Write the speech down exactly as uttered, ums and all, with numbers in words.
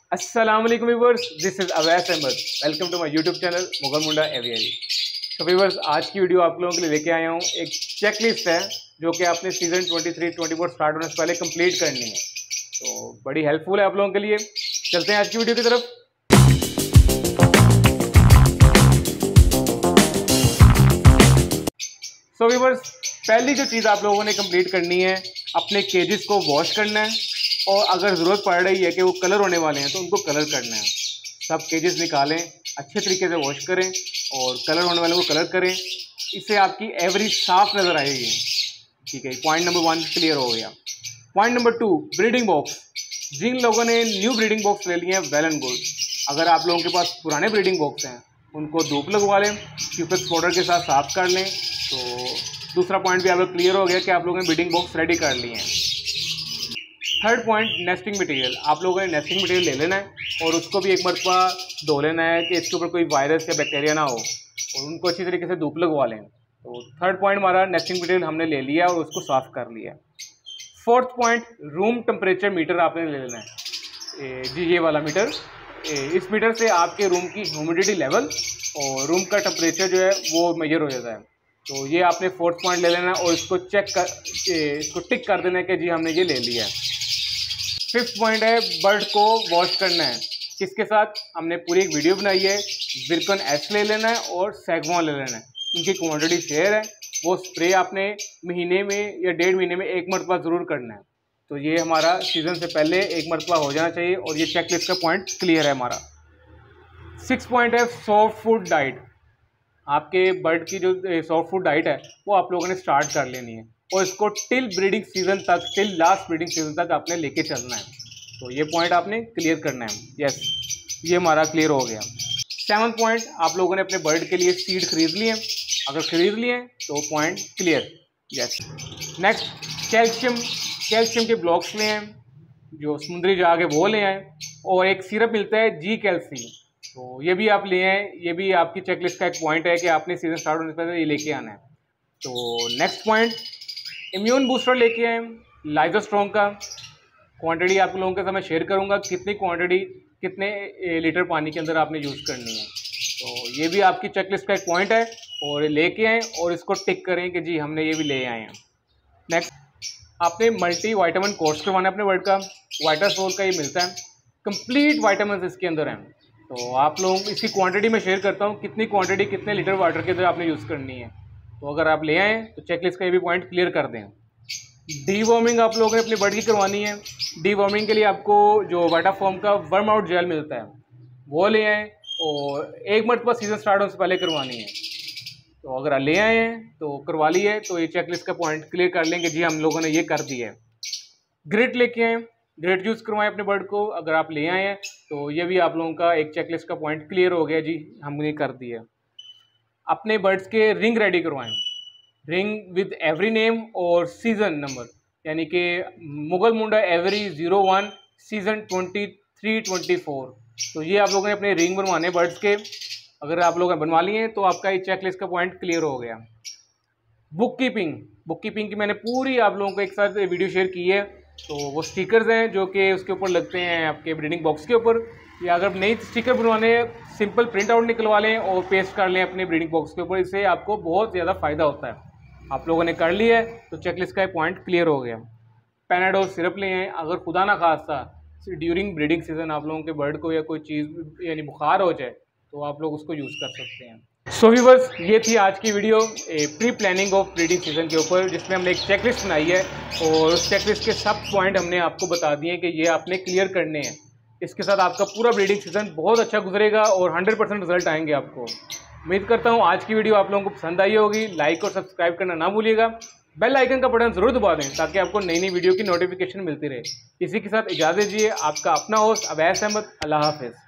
अस्सलाम वालेकुम viewers, this is Awais Ahmed. Welcome to my YouTube channel Mughal Munda aviary. तो व्यूअर्स, आज की वीडियो आप लोगों के लिए लेके आया हूँ। एक चेकलिस्ट है जो कि आपने सीजन तेईस चौबीस स्टार्ट होने से पहले कंप्लीट करनी है, तो बड़ी हेल्पफुल है आप लोगों के लिए। चलते हैं आज की वीडियो की तरफ। सो व्यूअर्स, पहली जो चीज़ आप लोगों ने कंप्लीट करनी है, अपने केजेस को वॉश करना है, और अगर ज़रूरत पड़ रही है कि वो कलर होने वाले हैं तो उनको कलर करना है। सब केजेस निकालें, अच्छे तरीके से वॉश करें और कलर होने वाले को कलर करें। इससे आपकी एवरेज साफ नज़र आएगी। ठीक है, पॉइंट नंबर वन क्लियर हो गया। Point number two, breeding box. जिन लोगों ने न्यू ब्रीडिंग बॉक्स ले लिए हैं, वेल एंड गुड। अगर आप लोगों के पास पुराने ब्रीडिंग बॉक्स हैं, उनको धूप लगवा लें, क्यूपिक्स पाउडर के साथ साफ कर लें। तो दूसरा पॉइंट भी आप लोग क्लियर हो गया कि आप लोगों ने ब्रीडिंग बॉक्स रेडी कर लिए हैं। Third point, nesting material. आप लोगों ने नेस्टिंग मटेरियल ले लेना है और उसको भी एक मरतबा धो लेना है कि इसके ऊपर कोई वायरस या बैक्टीरिया ना हो, और उनको अच्छी तरीके से धूप लगवा लें। तो थर्ड पॉइंट हमारा नेस्टिंग मटेरियल हमने ले लिया और उसको साफ कर लिया। Fourth point, room temperature meter आपने ले लेना है। जी ये वाला मीटर, इस मीटर से आपके रूम की ह्यूमिडिटी लेवल और रूम का टेम्परेचर जो है वो मेजर हो जाता है। तो ये आपने फोर्थ पॉइंट ले लेना है और इसको चेक कर इसको टिक कर देना है कि जी हमने ये ले लिया है। फिफ्थ पॉइंट है, बर्ड को वॉश करना है। किसके साथ? हमने पूरी एक वीडियो बनाई है। जिरकन एस ले लेना है और सैगवान ले लेना है। उनकी क्वांटिटी शेयर है। वो स्प्रे आपने महीने में या डेढ़ महीने में एक मरतबा ज़रूर करना है। तो ये हमारा सीज़न से पहले एक मरतबा हो जाना चाहिए और ये चेकलिस्ट का पॉइंट क्लियर है हमारा। सिक्स पॉइंट है, सॉफ्ट फूड डाइट। आपके बर्ड की जो सॉफ्ट फूड डाइट है वो आप लोगों ने स्टार्ट कर लेनी है और इसको टिल ब्रीडिंग सीजन तक, टिल लास्ट ब्रीडिंग सीजन तक आपने लेके चलना है। तो ये पॉइंट आपने क्लियर करना है। यस, ये हमारा क्लियर हो गया। सेवन पॉइंट, आप लोगों ने अपने बर्ड के लिए सीड खरीद लिए। अगर खरीद लिए तो point clear. Yes. Next, calcium. Calcium के ब्लॉक्स ले आए, जो समुद्री जाग है वो ले आए, और एक सिरप मिलता है जी कैल्सी, तो ये भी आप ले आए। ये भी आपकी चेकलिस्ट का एक पॉइंट है कि आपने सीजन स्टार्ट होने से पहले ये लेके आना है। तो नेक्स्ट पॉइंट, इम्यून बूस्टर लेके आए लाइजोस्ट्रॉन्ग का। क्वांटिटी आप लोगों के साथ मैं शेयर करूंगा, कितनी क्वांटिटी कितने लीटर पानी के अंदर आपने यूज़ करनी है। तो ये भी आपकी चेकलिस्ट का एक पॉइंट है, और लेके आएँ और इसको टिक करें कि जी हमने ये भी ले आए हैं। नेक्स्ट, आपने मल्टी वाइटामिन कोर्स करवाना है अपने बर्ड का। वाइटासोल का ये मिलता है, कंप्लीट वाइटामिन इसके अंदर हैं। तो आप लोग इसकी क्वांटिटी में शेयर करता हूँ, कितनी क्वांटिटी कितने लीटर वाटर के अंदर आपने यूज़ करनी है। तो अगर आप ले आएँ तो चेकलिस्ट का ये भी पॉइंट क्लियर कर दें। डीवॉर्मिंग आप लोगों ने अपने बर्ड की करवानी है। डीवॉर्मिंग के लिए आपको जो वाइटाफॉर्म का वर्म आउट जेल मिलता है वो ले आएँ, और एक मरतबा सीजन स्टार्ट होने से पहले करवानी है। तो अगर आप ले आए हैं तो करवा ली है, तो ये चेकलिस्ट का पॉइंट क्लियर कर लेंगे जी हम लोगों ने ये कर दिया है। ग्रिट लेके आएँ, ग्रेट यूज़ करवाएं अपने बर्ड को। अगर आप ले आए हैं तो ये भी आप लोगों का एक चेकलिस्ट का पॉइंट क्लियर हो गया जी, हमने कर दिया। अपने बर्ड्स के रिंग रेडी करवाएं, रिंग विद एवरी नेम और सीज़न नंबर, यानी कि Mughal Munda every zero one season twenty three twenty four. तो ये आप लोगों ने अपने रिंग बनवाने बर्ड्स के। अगर आप लोगों ने बनवा लिए हैं तो आपका ये चेकलिस्ट का पॉइंट क्लियर हो गया। बुक कीपिंग, बुक कीपिंग की मैंने पूरी आप लोगों को एक साथ वीडियो शेयर की है। तो वो स्टिकर्स हैं जो कि उसके ऊपर लगते हैं आपके ब्रीडिंग बॉक्स के ऊपर, या अगर नई स्टिकर बनवाने सिंपल प्रिंट आउट निकलवा लें और पेस्ट कर लें अपने ब्रीडिंग बॉक्स के ऊपर। इससे आपको बहुत ज़्यादा फ़ायदा होता है। आप लोगों ने कर लिया है तो चेकलिस्ट का पॉइंट क्लियर हो गया। पैनाडोल सिरप ले आएँ। अगर खुदा ना खास्ता ड्यूरिंग ब्रीडिंग सीजन आप लोगों के बर्ड को या कोई चीज़ यानी बुखार हो जाए तो आप लोग उसको यूज़ कर सकते हैं। सो व्यूअर्स, ये थी आज की video pre planning of breeding season के ऊपर, जिसमें हमने एक चेकलिस्ट बनाई है और उस चेकलिस्ट के सब पॉइंट हमने आपको बता दिए हैं कि ये आपने क्लियर करने हैं। इसके साथ आपका पूरा ब्रीडिंग सीजन बहुत अच्छा गुजरेगा और हंड्रेड परसेंट रिजल्ट आएंगे आपको। उम्मीद करता हूँ आज की वीडियो आप लोगों को पसंद आई होगी। लाइक और सब्सक्राइब करना ना भूलिएगा। बेल आइकन का बटन जरूर दबा दें ताकि आपको नई नई वीडियो की नोटिफिकेशन मिलती रहे। इसी के साथ इजाज़त दीजिए। आपका अपना होस्ट अवैस अहमद। अल्लाह हाफिज़।